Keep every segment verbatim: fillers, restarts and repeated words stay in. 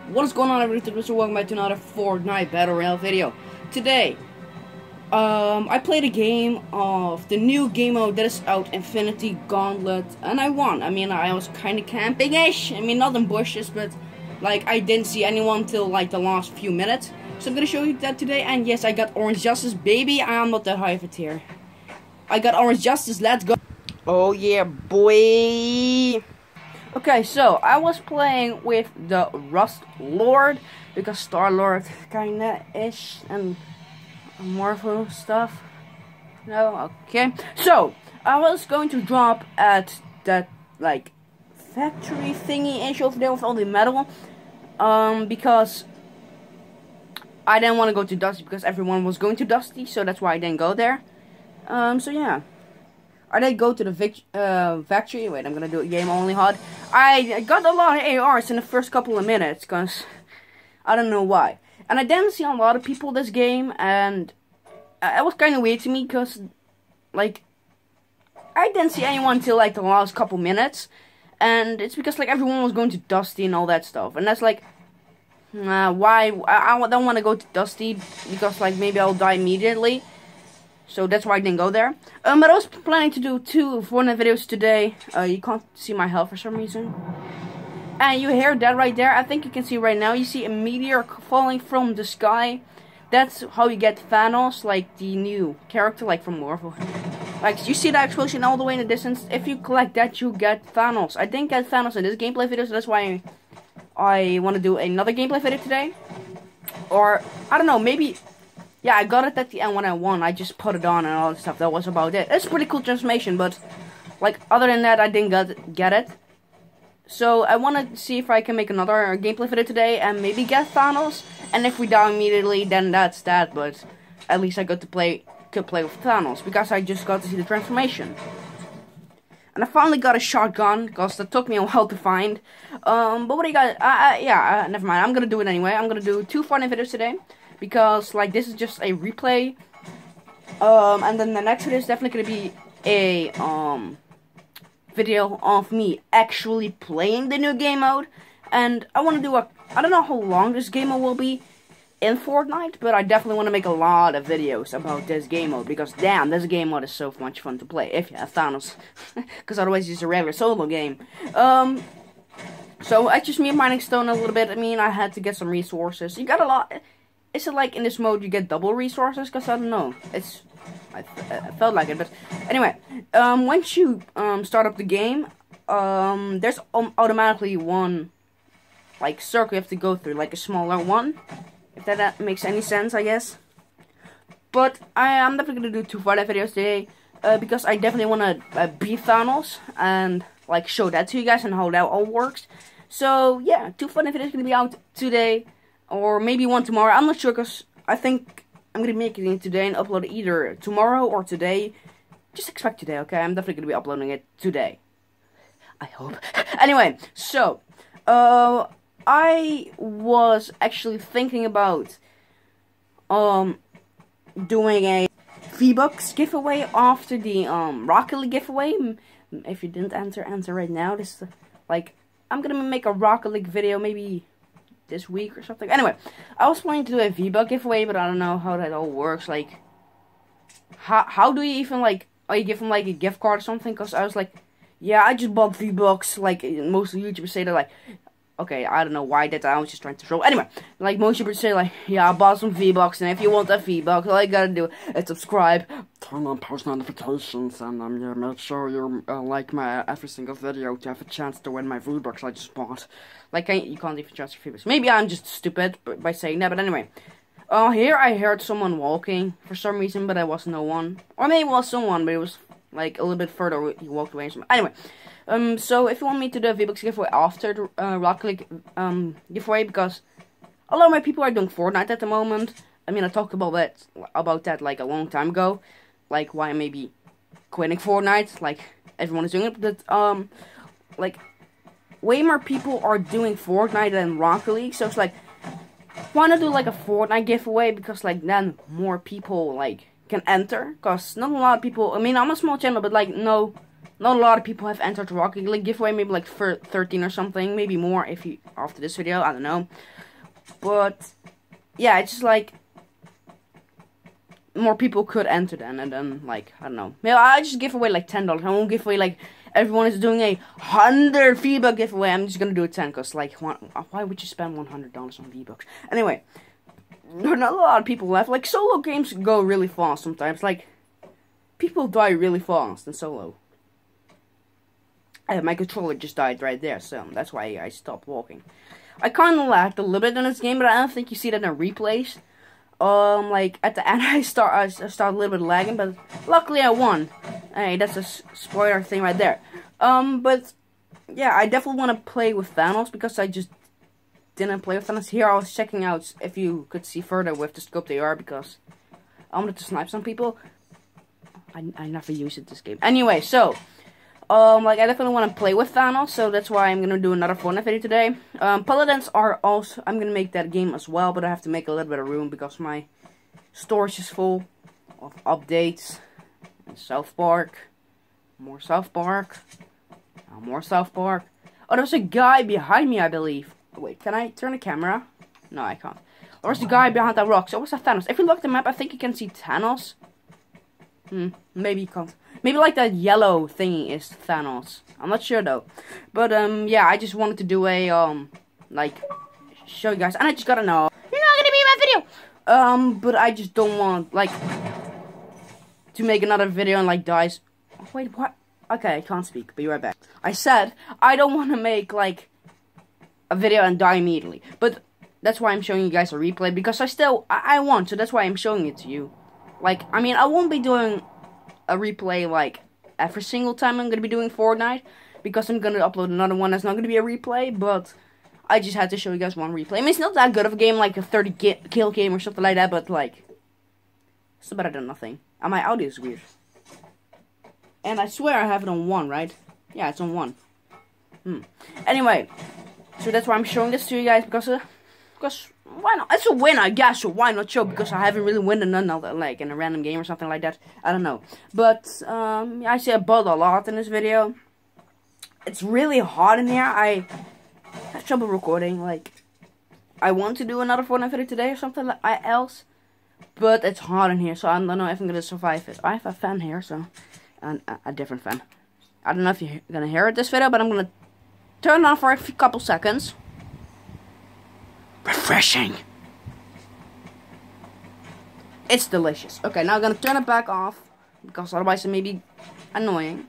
What is going on, everybody? So welcome back to another Fortnite Battle Royale video. Today, um, I played a game of the new game mode that is out, Infinity Gauntlet, and I won. I mean, I was kind of camping-ish. I mean, not in bushes, but like I didn't see anyone till like the last few minutes. So I'm gonna show you that today. And yes, I got Orange Justice, baby. I am not that high of a tier. I got Orange Justice. Let's go. Oh yeah, boy. Okay, so I was playing with the Rust Lord because Star Lord kinda ish and Marvel stuff. No, okay. So I was going to drop at that like factory thingy ish over there with all the metal, um, because I didn't want to go to Dusty because everyone was going to Dusty, so that's why I didn't go there. Um, so yeah. I did go to the vic uh, factory. Wait, I'm gonna do a game only H U D. I got a lot of A Rs in the first couple of minutes, cause I don't know why. And I didn't see a lot of people this game, and it was kind of weird to me, cause like I didn't see anyone till like the last couple minutes, and it's because like everyone was going to Dusty and all that stuff, and that's like, uh, why? I, I don't want to go to Dusty because like maybe I'll die immediately. So that's why I didn't go there. Um, but I was planning to do two Fortnite videos today. Uh, you can't see my health for some reason. And you hear that right there. I think you can see right now. You see a meteor falling from the sky. That's how you get Thanos, like the new character, like from Marvel. Like, you see that explosion all the way in the distance? If you collect that, you get Thanos. I didn't get Thanos in this gameplay video, so that's why I, I want to do another gameplay video today. Or, I don't know, maybe... Yeah, I got it at the end when I won. I just put it on and all that stuff. That was about it. It's a pretty cool transformation, but like other than that, I didn't get get it. So I want to see if I can make another gameplay video today and maybe get Thanos. And if we die immediately, then that's that. But at least I got to play could play with Thanos because I just got to see the transformation. And I finally got a shotgun because that took me a while to find. Um, but what do you guys? Uh, uh, yeah, uh, never mind. I'm gonna do it anyway. I'm gonna do two Fortnite videos today. Because, like, this is just a replay. Um, and then the next video is definitely going to be a, um, video of me actually playing the new game mode. And I want to do a, I don't know how long this game mode will be in Fortnite, but I definitely want to make a lot of videos about this game mode. Because, damn, this game mode is so much fun to play, if you have Thanos. Because otherwise it's a regular solo game. Um, so, I just me mining stone a little bit. I mean, I had to get some resources. You got a lot... Is it like in this mode you get double resources? Because I don't know. It's I, I felt like it, but anyway. Um, once you um start up the game, um, there's um, automatically one like circle you have to go through, like a smaller one. If that, that makes any sense, I guess. But I am definitely gonna do two Fortnite videos today, uh, because I definitely want to uh, beat Thanos and like show that to you guys and how that all works. So yeah, two Fortnite videos gonna be out today. Or maybe one tomorrow. I'm not sure because I think I'm going to make it today and upload it either tomorrow or today. Just expect today, okay? I'm definitely going to be uploading it today. I hope. Anyway, so, uh, I was actually thinking about, um, doing a V-Bucks giveaway after the, um, Rocket League giveaway. If you didn't answer, answer right now. This, like, I'm going to make a Rocket League video maybe... this week or something. Anyway, I was planning to do a V-Buck giveaway, but I don't know how that all works. Like, how how do you even like? Oh, you give them like a gift card or something? Because I was like, yeah, I just bought V-Bucks. Like most YouTubers say, they're like, okay, I don't know why that. I was just trying to throw. Anyway, like most YouTubers say, like, yeah, I bought some V-Bucks, and if you want a V-Buck, all you gotta do is subscribe, turn on post notifications, and um, yeah, make sure you uh, like my every single video to have a chance to win my V-Bucks I just bought. Like, I, you can't even trust your V-Bucks. Maybe I'm just stupid by saying that, but anyway. Uh, here I heard someone walking for some reason, but there was no one. Or maybe it was someone, but it was, like, a little bit further. He walked away. Anyway, um, so if you want me to do a V-Bucks giveaway after the uh, Rocket League um, giveaway, because a lot of my people are doing Fortnite at the moment. I mean, I talked about that, about that, like, a long time ago. Like, why I may be quitting Fortnite. Like, everyone is doing it, but, um, like... way more people are doing Fortnite than Rocket League, so it's like, why not do like a Fortnite giveaway, because like then more people like can enter, because not a lot of people, I mean I'm a small channel, but like no not a lot of people have entered the Rocket League giveaway, maybe like for thirteen or something, maybe more if you after this video, I don't know. But yeah, it's just like more people could enter then, and then like I don't know. Maybe I just give away like ten dollars. I won't give away like everyone is doing a hundred V-Bucks giveaway. I'm just gonna do a ten, cause like one, why would you spend one hundred dollars on V-Bucks? Anyway, there are not a lot of people left. Like solo games go really fast sometimes. Like people die really fast in solo. Uh, my controller just died right there, so that's why I stopped walking. I kind of lagged a little bit in this game, but I don't think you see that in replays. Um, like at the end, I start I start a little bit lagging, but luckily I won. Hey, that's a spoiler thing right there. Um, but yeah, I definitely want to play with Thanos because I just didn't play with Thanos. Here I was checking out if you could see further with the scope they are because I wanted to snipe some people. I I never used it this game. Anyway, so. Um, like, I definitely want to play with Thanos, so that's why I'm gonna do another Fortnite video today. Um, Paladins are also, I'm gonna make that game as well, but I have to make a little bit of room because my storage is full of updates. And South Park, more South Park, uh, more South Park. Oh, there's a guy behind me, I believe. Oh, wait, can I turn the camera? No, I can't. There's the guy behind that rock, so what's that Thanos? If you look at the map, I think you can see Thanos. Hmm, maybe you can't. Maybe like that yellow thingy is Thanos. I'm not sure though. But um yeah, I just wanted to do a um like show you guys, and I just gotta know you're not gonna be in my video. Um but I just don't want like to make another video and like dies. Oh, wait, what? Okay, I can't speak. Be right back. I said I don't want to make like a video and die immediately. But that's why I'm showing you guys a replay because I still I, I want, so that's why I'm showing it to you. Like, I mean, I won't be doing a replay, like, every single time I'm going to be doing Fortnite, because I'm going to upload another one that's not going to be a replay, but I just had to show you guys one replay. I mean, it's not that good of a game, like a thirty kill game or something like that, but, like, it's better than nothing. And my audio is weird. And I swear I have it on one, right? Yeah, it's on one. Hmm. Anyway, so that's why I'm showing this to you guys, because, uh, because... why not? It's a win, I guess, so why not show? Because I haven't really won another, like, in a random game or something like that. I don't know. But, um, yeah, I say I bought a lot in this video. It's really hot in here. I have trouble recording, like, I want to do another Fortnite video today or something like else. But it's hot in here, so I don't know if I'm gonna survive it. I have a fan here, so, and a, a different fan. I don't know if you're gonna hear it this video, but I'm gonna turn it on for a few couple seconds. Refreshing. It's delicious. Okay, now I'm gonna turn it back off because otherwise it may be annoying.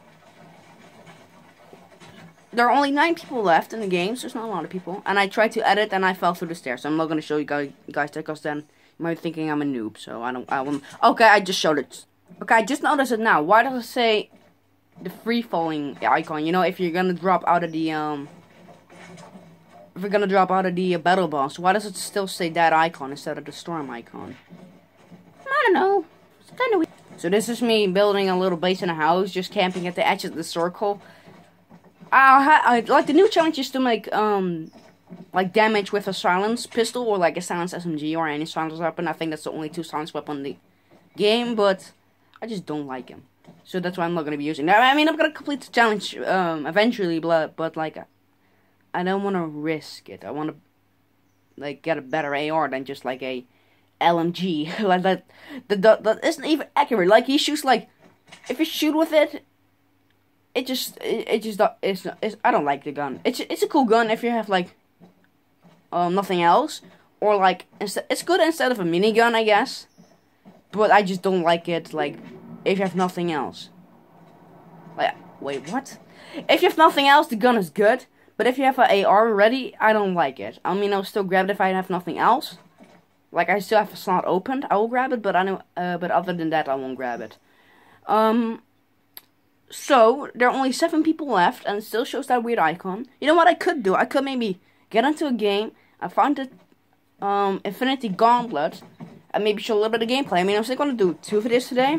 There are only nine people left in the game, so there's not a lot of people. And I tried to edit and I fell through the stairs. So I'm not gonna show you guys that because then you might be thinking I'm a noob. So I don't. I won't. Okay, I just showed it. Okay, I just noticed it now. Why does it say the free falling icon? You know, if you're gonna drop out of the um. If we're gonna drop out of the uh, battle boss, why does it still say that icon instead of the storm icon? I don't know. It's kind of weird. So this is me building a little base in a house, just camping at the edge of the circle. I, I like the new challenge is to make um like damage with a silence pistol or like a silence S M G or any silence weapon. I think that's the only two silence weapons in the game, but I just don't like them. So that's why I'm not gonna be using that. I mean, I'm gonna complete the challenge um eventually, but but like. I don't want to risk it. I want to, like, get a better A R than just, like, a L M G. Like, that, that, that, that isn't even accurate. Like, he shoots, like, if you shoot with it, it just, it, it just, it's, it's, I don't like the gun. It's, it's a cool gun if you have, like, um, nothing else. Or, like, instead, it's good instead of a minigun, I guess. But I just don't like it, like, if you have nothing else. Like, wait, what? If you have nothing else, the gun is good. But if you have an A R ready, I don't like it. I mean, I'll still grab it if I have nothing else. Like, I still have a slot opened, I will grab it, but I know, uh, but other than that, I won't grab it. Um, so, there are only seven people left, and it still shows that weird icon. You know what I could do? I could maybe get into a game, I find the, um, Infinity Gauntlet, and maybe show a little bit of gameplay. I mean, I'm still gonna do two videos today.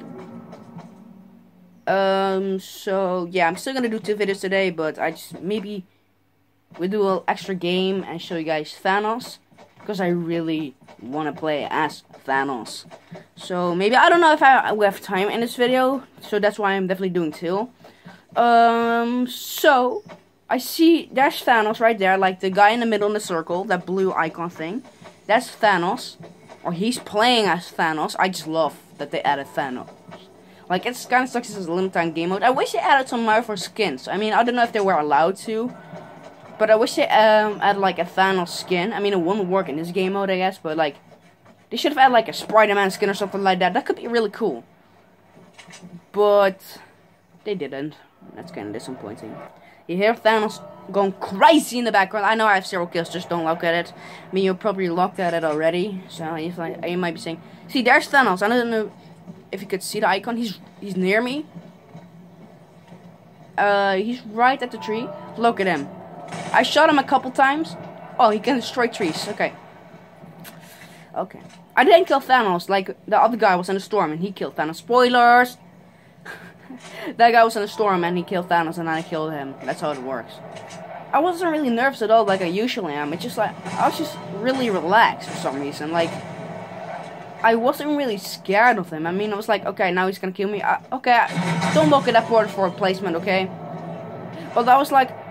Um, so, yeah, I'm still gonna do two videos today, but I just, maybe we do an extra game and show you guys Thanos. because I really want to play as Thanos. So maybe, I don't know if I will have time in this video, so that's why I'm definitely doing two. Um, so, I see, there's Thanos right there, like the guy in the middle in the circle, that blue icon thing. That's Thanos, or he's playing as Thanos. I just love that they added Thanos. Like, it's kind of sucks as a limited time game mode. I wish they added some Marvel skins. I mean, I don't know if they were allowed to, but I wish they um, added like a Thanos skin. I mean, it wouldn't work in this game mode, I guess, but like, they should have added like a Spider-Man skin or something like that. That could be really cool. But they didn't. That's kind of disappointing. You hear Thanos going crazy in the background. I know I have zero kills, just don't look at it. I mean, you're probably looked at it already. So if like, you might be saying, see, there's Thanos. I don't know if you could see the icon. He's he's near me. Uh, he's right at the tree. Look at him. I shot him a couple times. Oh, he can destroy trees. Okay. Okay. I didn't kill Thanos. Like, the other guy was in the storm and he killed Thanos. Spoilers! That guy was in the storm and he killed Thanos and I killed him. That's how it works. I wasn't really nervous at all like I usually am. It's just like, I was just really relaxed for some reason. Like, I wasn't really scared of him. I mean, I was like, okay, now he's gonna kill me. I, okay, I, don't look at that board for replacement, okay? But I was like,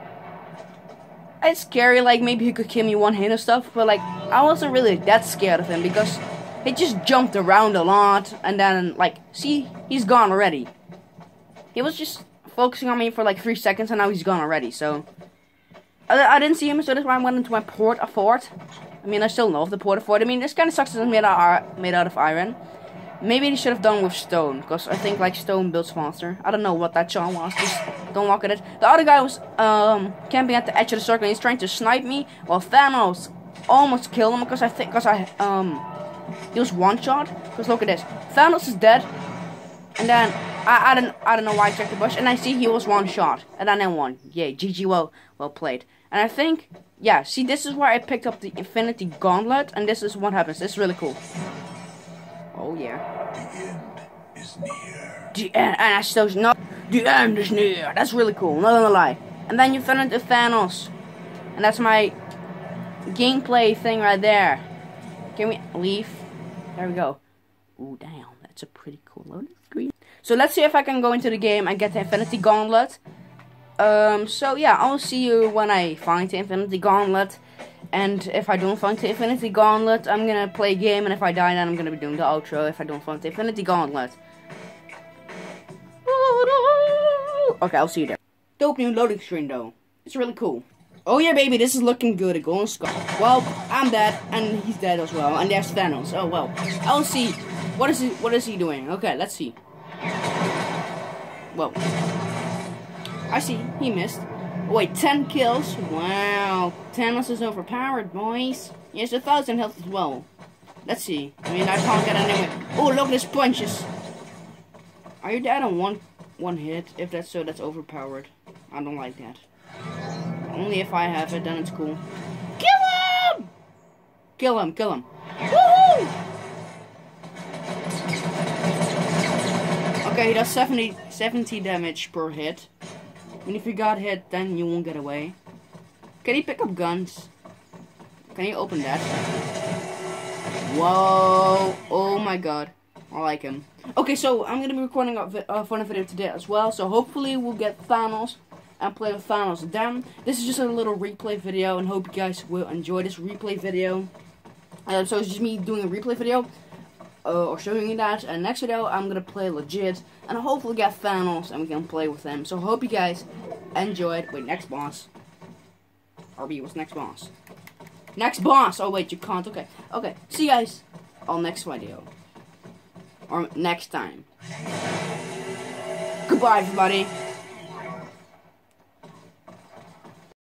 it's scary, like maybe he could kill me one hit and stuff, but like, I wasn't really that scared of him because he just jumped around a lot, and then, like, see, he's gone already. He was just focusing on me for like three seconds, and now he's gone already, so. I, I didn't see him, so that's why I went into my port a fort. I mean, I still love the port a fort. I mean, this kind of sucks that it's made out, of, made out of iron. Maybe they should have done with stone, because I think, like, stone builds faster. I don't know what that shot was, just don't look at it. The other guy was, um, camping at the edge of the circle, and he's trying to snipe me, while Thanos almost killed him, because I think, because I, um, he was one-shot. Because look at this, Thanos is dead, and then, I, I don't, I don't know why I checked the bush, and I see he was one-shot, and then I won. Yay, G G, well, well played. And I think, yeah, see, this is where I picked up the Infinity Gauntlet, and this is what happens. This is really cool. Oh, yeah. The end is near. The end, and I still not. The end is near. That's really cool, not gonna lie. And then you find the Thanos. And that's my gameplay thing right there. Can we leave? There we go. Ooh, damn, that's a pretty cool loading screen. So let's see if I can go into the game and get the Infinity Gauntlet. Um, so yeah, I'll see you when I find the Infinity Gauntlet. And if I don't find the Infinity Gauntlet, I'm gonna play a game, and if I die, then I'm gonna be doing the outro if I don't find the Infinity Gauntlet. Okay, I'll see you there. Dope new loading screen, though. It's really cool. Oh yeah, baby, this is looking good. A golden skull. Well, I'm dead, and he's dead as well. And there's Thanos. Oh well. I'll see. What is he? What is he doing? Okay, let's see. Well, I see. He missed. Wait, ten kills? Wow. Thanos is overpowered, boys. He has a thousand health as well. Let's see. I mean, I can't get anywhere. Oh, look at his punches. Are you dead on one one hit? If that's so, that's overpowered. I don't like that. Only if I have it, then it's cool. Kill him! Kill him, kill him. Woohoo! Okay, he does seventy, seventy damage per hit. And if you got hit, then you won't get away. Can he pick up guns? Can you open that? Whoa! Oh my god. I like him. Okay, so I'm gonna be recording a uh, fun video today as well. So hopefully we'll get Thanos and play with Thanos then. This is just a little replay video, and hope you guys will enjoy this replay video. Uh, so it's just me doing a replay video. Uh, or showing you that, and next video I'm gonna play legit and hopefully get Thanos and we can play with him. So hope you guys enjoyed. Wait, next boss. R B, what's next boss? Next boss! Oh wait, you can't. Okay, okay. See you guys on next video. Or next time. Goodbye, everybody.